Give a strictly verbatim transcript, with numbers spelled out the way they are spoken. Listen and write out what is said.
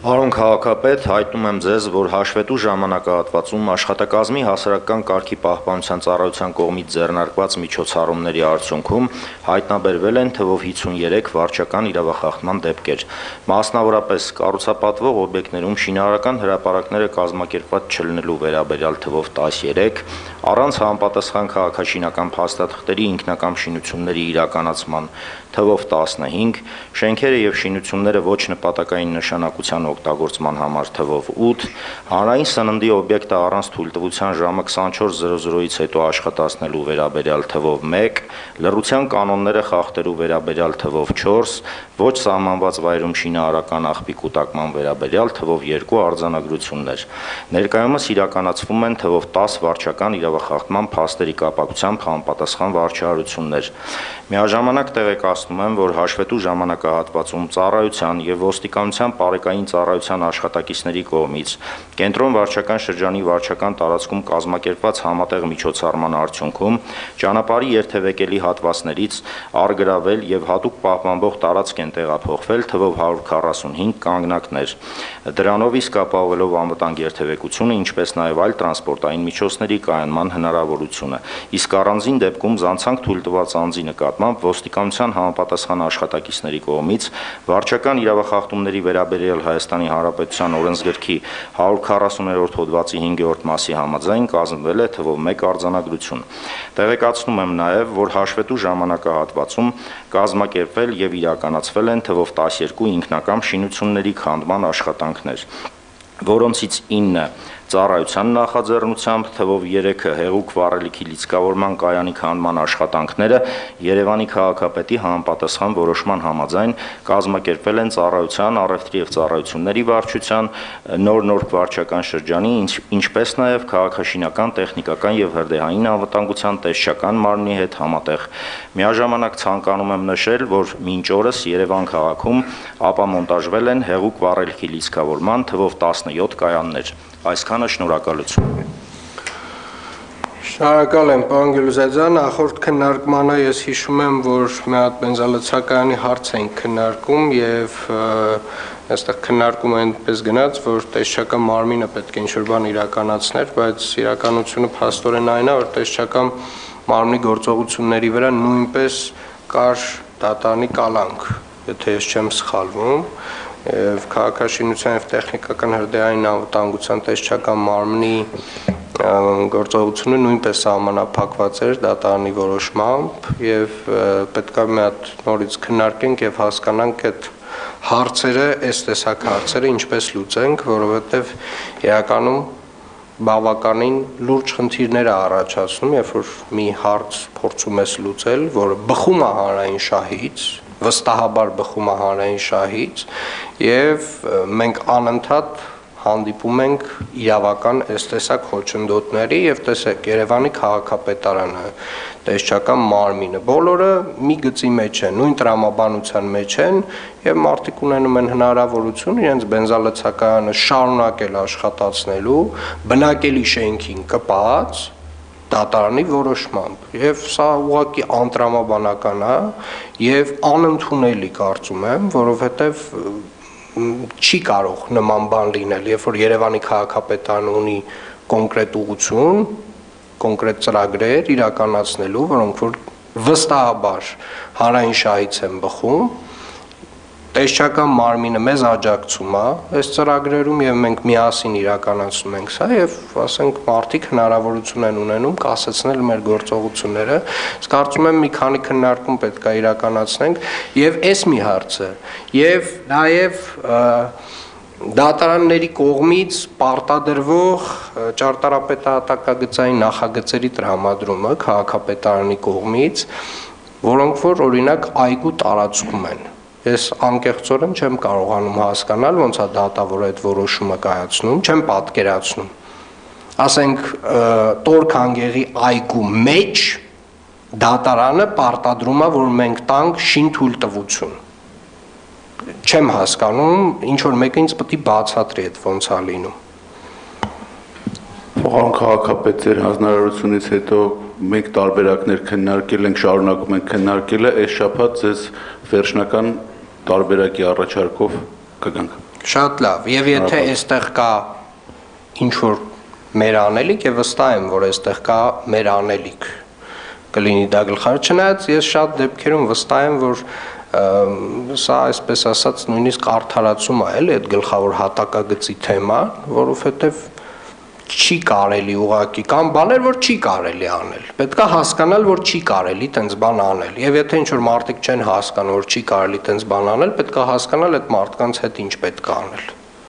Պարոն քաղաքապետ, հայտնում եմ ձեզ, որ հաշվետու ժամանակահատվածում աշխատակազմի հասարակական կարգի պահպանության ծառայության կողմից ձեռնարկված միջոցառումների արդյունքում հայտնաբերվել են թվով հիսունյուրի վարչական իրավախախտման դեպքեր։ Մասնավորապես կառուցապատվող օբյեկտներում շինարարական հրապարակները կազմակերպված չլինելու վերաբերյալ թվով տասնյոթ, առանց համապատասխան քաղաքաշինական փաստաթղթերի ինքնակամ շինությունների իրականացման թվով տասնհինգ, շենքերը եւ շինությունները ոչ նպատակային նշանակության օգտագործման համար թվով ութ, հանրային սննդի օբյեկտը առանց թույլտվության ժամը քսանչորս զրո զրոից հետո աշխատացնելու վերաբերյալ թվով մեկ, լռության կանոնները խախտելու վերաբերյալ թվով չորս, ոչ սահմանված վայրում շինարարական աղբի կուտակման վերաբերյալ թվով երկու արձանագրություններ։ Ներկայումս իրականացվում են թվով տասը վարչական իրավախախտման փաստերի կապակցությամբ համապատասխան վարչահարություններ։ Միաժամանակ տեղեկացնում եմ, որ հաշվետու ժամանակահատվածում ծառայության եւ ոստիկանության բարեկային ծառայության աշխատակիցների կողմից կենտրոն վարչական շրջանի վարչական տարածքում կազմակերպված համատեղ միջոցառման արդյունքում ճանապարհի երթևեկելի հատվածներից արգրավել եւ հատուկ պահպանվող տարածք են տեղափոխվել թվով հարյուր քառասունհինգ կանգնակներ։ Դրանով իսկ ապահովելով անվտանգ երթևեկությունը, ինչպես նաեւ այլ տրանսպորտային միջոցների կայանման հնարավորությունը։ Իսկ առանձին դեպքում զանցանք թույլտված անձի նկատմամբ ոստիկանության համապատասխան աշխատակիցների կողմից վարչական իրավախախտումների վերաբերյալ Հայաստանի Հանրապետության օրենսգրքի հարյուր քառասուներորդ հոդվածի հինգերորդ մասի համաձայն կազմվել է թվով մեկ արձանագրություն։ Տեղեկացնում եմ նաև, որ հաշվետու ժամանակահատվածում կազմակերպվել եւ իրականացվել են թվով տասնյոթ ինքնակամ շինությունների քանդման աշխատանքներ, որոնցից ինը ծառայության նախաձեռնությամբ, թվով երեքը հեղուկ վառելիքի լիցքավորման կայանի քանդման աշխատանքները Երևանի քաղաքապետի համապատասխան որոշման համաձայն կազմակերպվել են ծառայության, առևտրի եւ ծառայությունների վարչության, Նոր-Նորք վարչական շրջանի, ինչպես նաեւ քաղաքաշինական, տեխնիկական եւ հրդեհային անվտանգության տեսչական մարմնի հետ համատեղ։ Միաժամանակ ցանկանում եմ նշել, որ մինչ օրս Երևան քաղաքում ապամոնտաժվել են հեղուկ վառելիքի լիցքավորման թվով տասնյոթ կայաններ։ Այսքանը, շնորհակալություն։ Շնորհակալ եմ, պարոն Գյուլուզադյան, նախորդ քննարկմանը ես հիշում եմ, որ մի հատ բենզալցակայանի հարց ենք քննարկում եւ այստեղ քննարկումը այնպես գնաց, որ տեսչական մարմինը պետք է ինչ-որ բան իրականացներ, բայց իրականությունը փաստորեն այն է, որ տեսչական մարմնի գործողությունների վրա նույնպես կար դատարանի կալանք, եթե ես չեմ սխալվում, եւ քաղաքաշինության եւ տեխնիկական հրդեհային անվտանգության տեսչական մարմնի գործողությունը նույնպես սահմանափակված էր դատարանի որոշմամբ եւ պետք է մի հատ նորից քննարկենք եւ հասկանանք այդ հարցերը, այս տեսակ հարցերը ինչպես լուծենք, որովհետեւ իրականում բավականին լուրջ խնդիրներ է առաջացնում, երբ որ մի հարց փորձում ես լուծել, որը բխում է հանրային շահից, վստահաբար բխում է հանրային շահից եւ մենք անընդհատ հանդիպում ենք իրավական այս տեսակ խոչընդոտների եւ տեսեք Երևանի քաղաքապետարանը, տեսչական մարմինը, բոլորը մի գծի մեջ են, նույն տրամաբանության մեջ են եւ մարդիկ ունենում են հնարավորություն իրենց բենզալցակայանը շարունակել աշխատացնելու, բնակելի շենքին կպած դատարանի որոշմամբ եւ սա ուղղակի անտրամաբանական է եւ անընդունելի կարծում եմ, որովհետեւ չի կարող նման բան լինել, երբ որ Երևանի քաղաքապետարանը ունի կոնկրետ ուղղություն, կոնկրետ ծրագրեր իրականացնելու, որոնք որ վստահաբար հանրային շահից են բխում, տեսչական մարմինը մեզ աջակցում է այս ծրագրերում եւ մենք միասին իրականացնում ենք սա եւ ասենք մարդիկ հնարավորություն են ունենում կասեցնել մեր գործողությունները։ Ես կարծում եմ մի քանի քննարկում պետք է իրականացնենք եւ այս մի հարցը եւ նաեւ դատարանների կողմից պարտադրվող ճարտարապետահատակագծային նախագծերի տրամադրումը քաղաքապետարանի կողմից, որոնք որ օրինակ այգու տարածքում են։ Ես անկեղծորեն չեմ կարողանում հասկանալ ոնց է դատավորը այդ որոշումը կայացնում, չեմ պատկերացնում։ Ասենք Տոր-Քանգեղի այգու մեջ դատարանը պարտադրում է, որ մենք տանք շինթույլտվություն։ Չեմ հասկանում, ինչ որ մեկը ինձ պետք է բացատրի այդ ոնց է լինում։ Պարոն քաղաքապետ, ձեր հանձնարարությունից հետո մենք տարբերակներ քննարկել ենք, շարունակում ենք քննարկելը, այս շաբաթ ձեզ վերջնական տարբերակի առաջարկով կգանք։ Շատ լավ, եւ եթե այստեղ կա ինչ որ մեր անելիք եւ վստահ եմ, որ այստեղ կա մեր անելիք կլինի դա գլխավոր, չնայած ես շատ դեպքերում վստահ եմ, որ սա այսպես ասած նույնիսկ արդարացում է, էլի այդ գլխավոր հատակագծի թեման, որովհետեւ չի կարելի ուղակի կամ բաներ, որ չի կարելի անել։ Պետք է հասկանալ, որ չի կարելի տենց բան անել։ Եվ եթե ինչ որ մարդիկ չեն հասկանում, որ չի կարելի տենց բան անել, պետք է հասկանալ այդ մարդկանց հետ ինչ պետք է անել։